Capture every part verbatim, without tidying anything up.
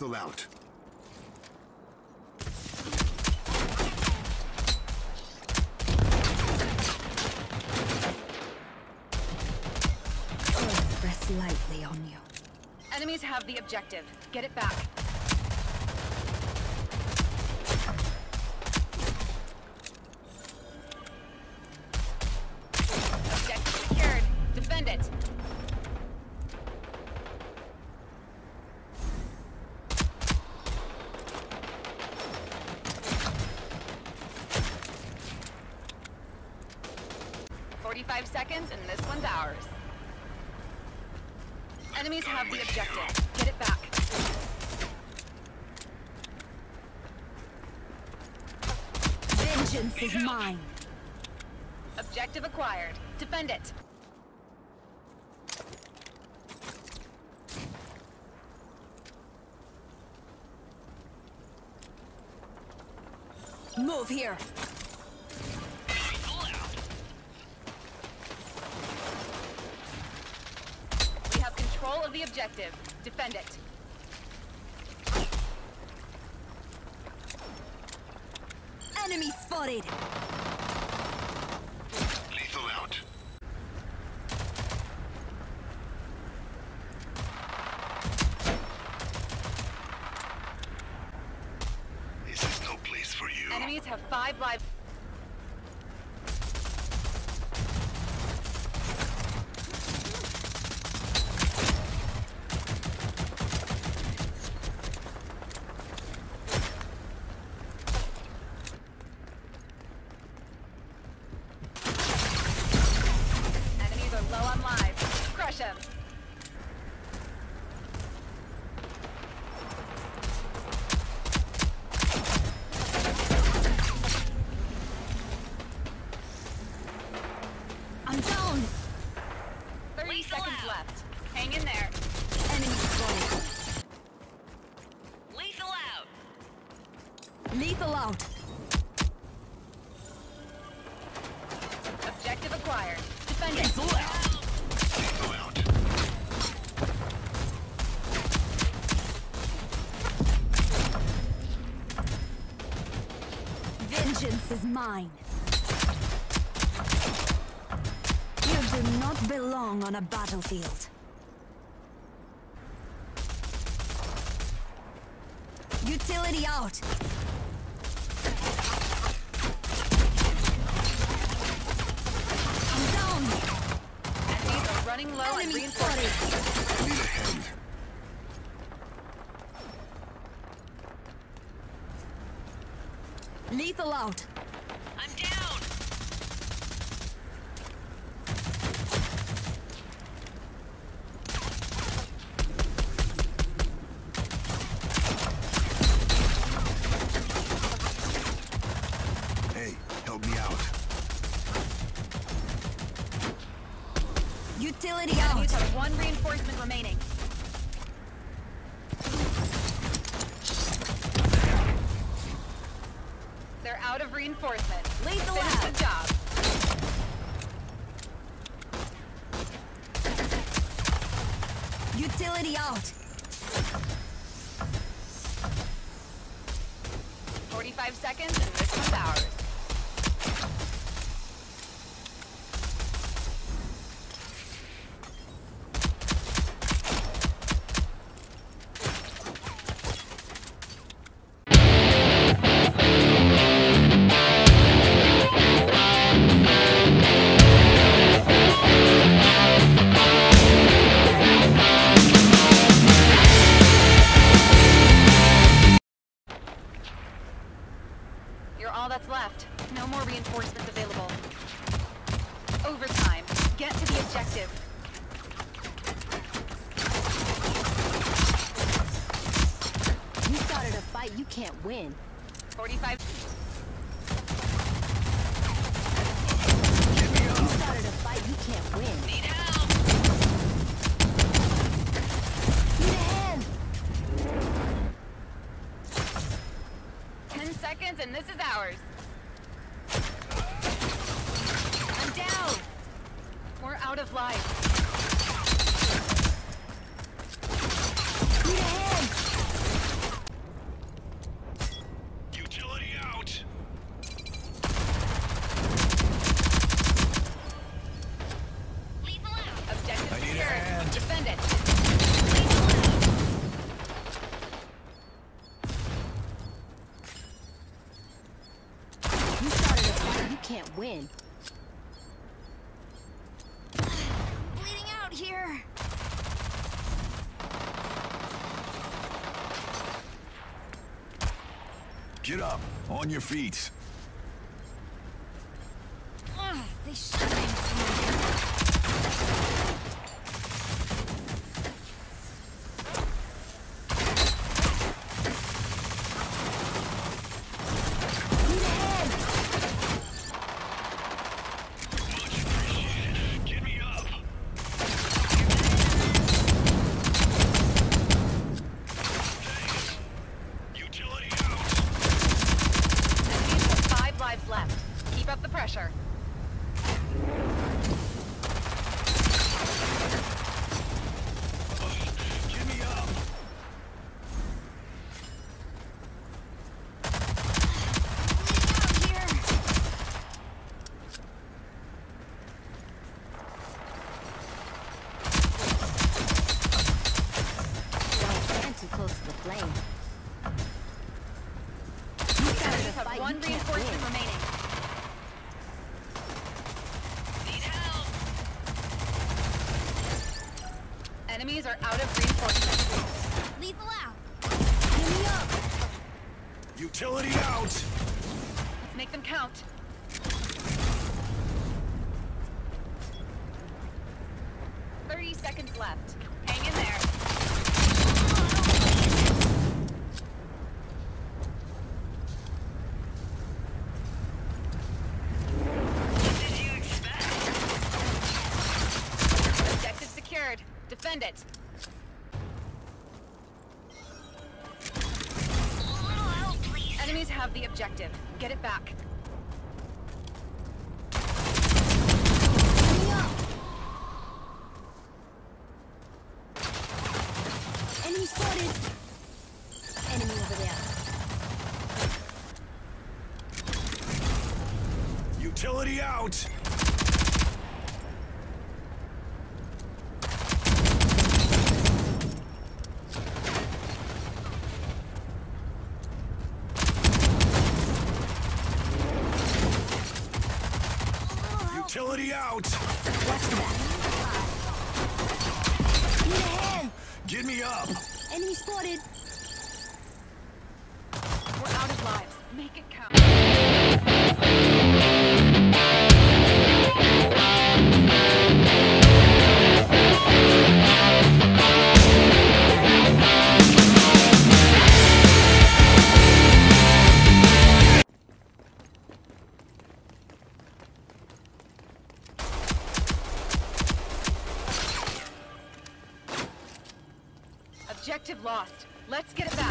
Lethal out. Earth rests lightly on you. Enemies have the objective. Get it back. Objective secured. Defend it. forty-five seconds and this one's ours. Enemies have the objective. Get it back. Vengeance is mine. Objective acquired. Defend it. Move here. We have control of the objective. Defend it. Enemy spotted. Lethal out. This is no place for you. Enemies have five lives. Enemies are low on lives. Crush them. I'm down. thirty Lethal seconds out. left. Hang in there. Enemy spotted. Lethal out. Lethal out. Objective acquired. Defend it. Lethal out. Vengeance is mine. You do not belong on a battlefield. Utility out. I'm down. Enemies are running low on Enemy reinforcements. spotted. Need a hand. Lethal out. I'm down. Hey, help me out. Utility out. Enemies have one reinforcement remaining. They're out of reinforcement. Lethal Finish out. the job. Utility out. forty-five seconds and this one's ours. You're all that's left. No more reinforcements available. Overtime. Get to the objective. You started a fight you can't win. forty-five. You started a fight you can't win. Need help. Need a hand. ten seconds and this is ours. I'm down. We're out of life. Need a hand. can't win. Bleeding out here. Get up, on your feet. Ugh, they shot me. Get me up. Thanks. Utility out. Enemies have five lives left. Keep up the pressure. Get me up. Bleeding out here. Don't stand too close to the flame. Enemies have fight, one you can't reinforcement win. remaining. Need help. Enemies are out of reinforcements. Lethal out. Give me up! Utility out. Let's make them count. Thirty seconds left. Hang in there. What did you expect? Objective secured. Defend it. A little help, please. Enemies have the objective. Get it back. Give me up! Enemy spotted! Enemy over there. Utility out. Utility out. Watch that. Need a hand! Get me up. Enemy spotted! We're out of lives. Make it count. Objective lost. Let's get it back.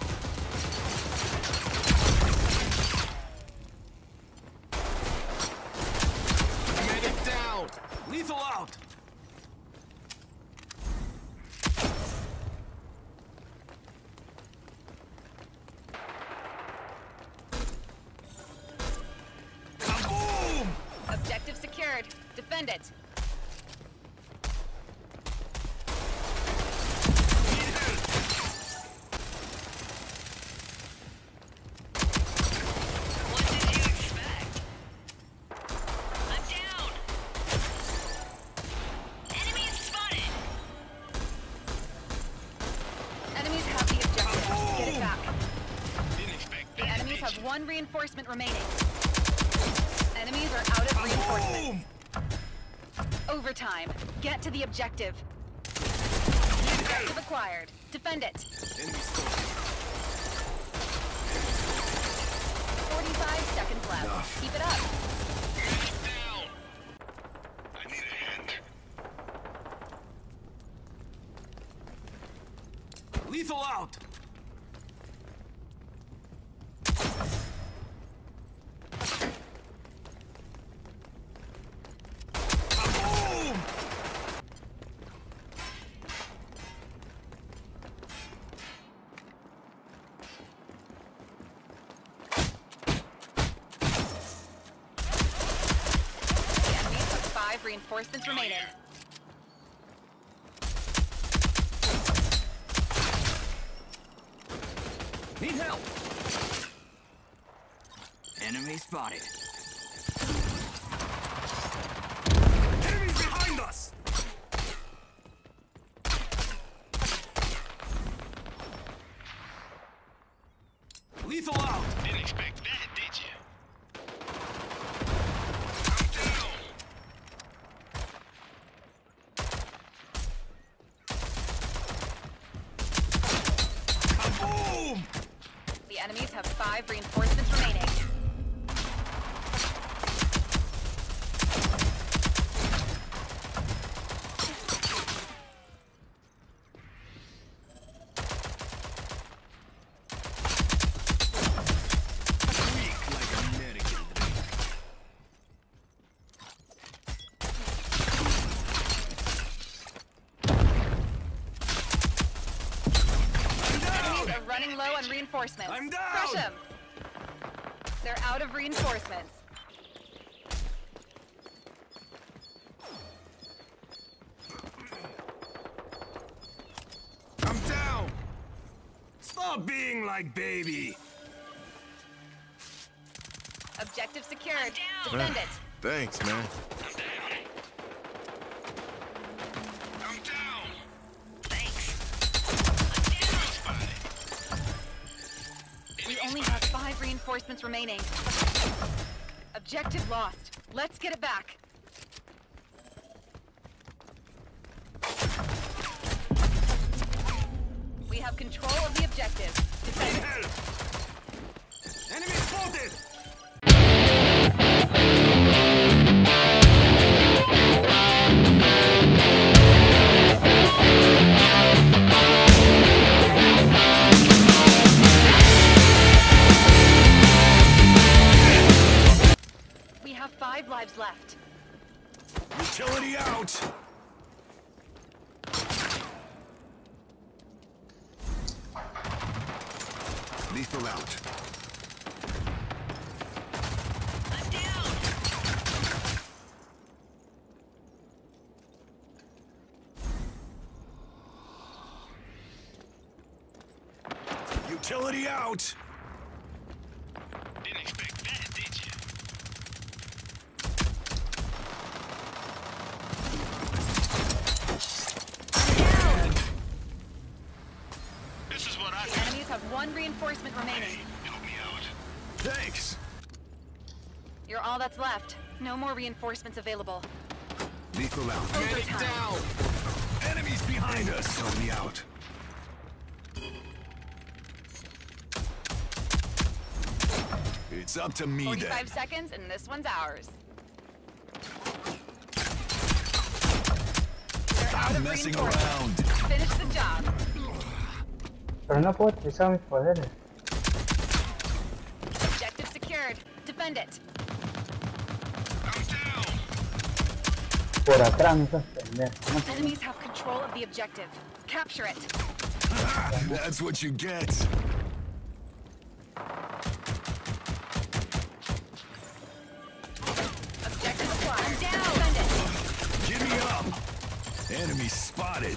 Medic down. Lethal out. Kaboom! Objective secured. Defend it. What did you expect? I'm down. Enemy is spotted. Enemies have the objective. Get it back. Didn't expect The that. enemies have one reinforcement remaining. Enemies are out of reinforcement. Overtime. Get to the objective. Objective acquired. Defend it. forty-five seconds left. Enough. Keep it up. Down. I need a hand. Lethal out! Kaboom! The enemies have five reinforcements remaining. Need help! Enemy spotted. Lethal out. Didn't expect that, did you? I'm down. Kaboom! The enemies have five reinforcements remaining. Running low on reinforcements. I'm down! Crush them! They're out of reinforcements. I'm down! Stop being like baby! Objective secured. I'm down. Defend it. Thanks, man. I'm down! Thanks. We only have five reinforcements remaining. Objective lost. Let's get it back. We have control of the objective. Defend it. Help! Enemy spotted! We have five lives left. Utility out! Lethal out. I'm down. Utility out! Didn't expect that, did you? This is what I The enemies have one reinforcement remaining. Help me out. Thanks. You're all that's left. No more reinforcements available. Lethal out. Medic down! Enemies behind us! Help me out. It's up to me then. forty-five seconds, and this one's ours. They're out Stop of messing reinforcements. around. Finish the job. Pero no puedo utilizar mis poderes. Objective secured. Defend it. I'm down! Por atrás me estás pendejo. No, Enemies have control of the objective. Capture it. That's what you get. Objective acquired. I'm down. Defend it. Give me up! Enemy spotted.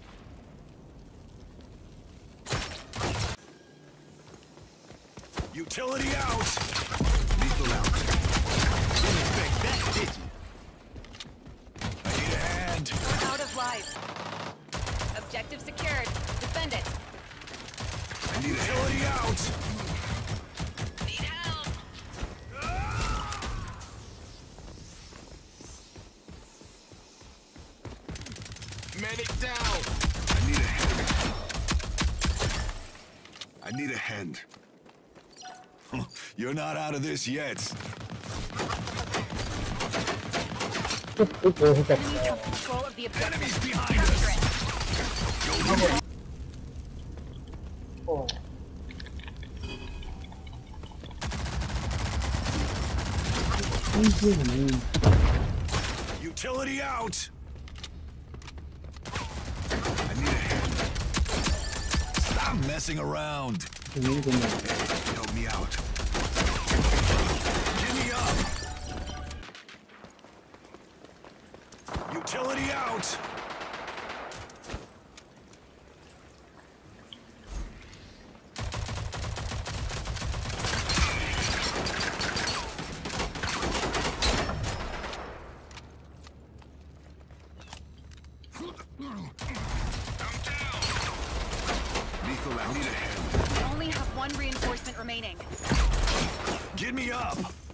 Utility out! Lethal out. Didn't expect that, did you? I need a hand. We're out of lives. Objective secured. Defend it. I need a Utility out! Need help. Medic down! I need a hand. I need a hand. You're not out of this yet. tú puedes estar. Enemies have control of the objective. Enemies behind Capture us! it. Oh, Utility out! I need a hand. Stop messing around. Help me out. Give me up! Utility out! Lethal out. I need a hand. We only have one One reinforcement remaining. Get me up!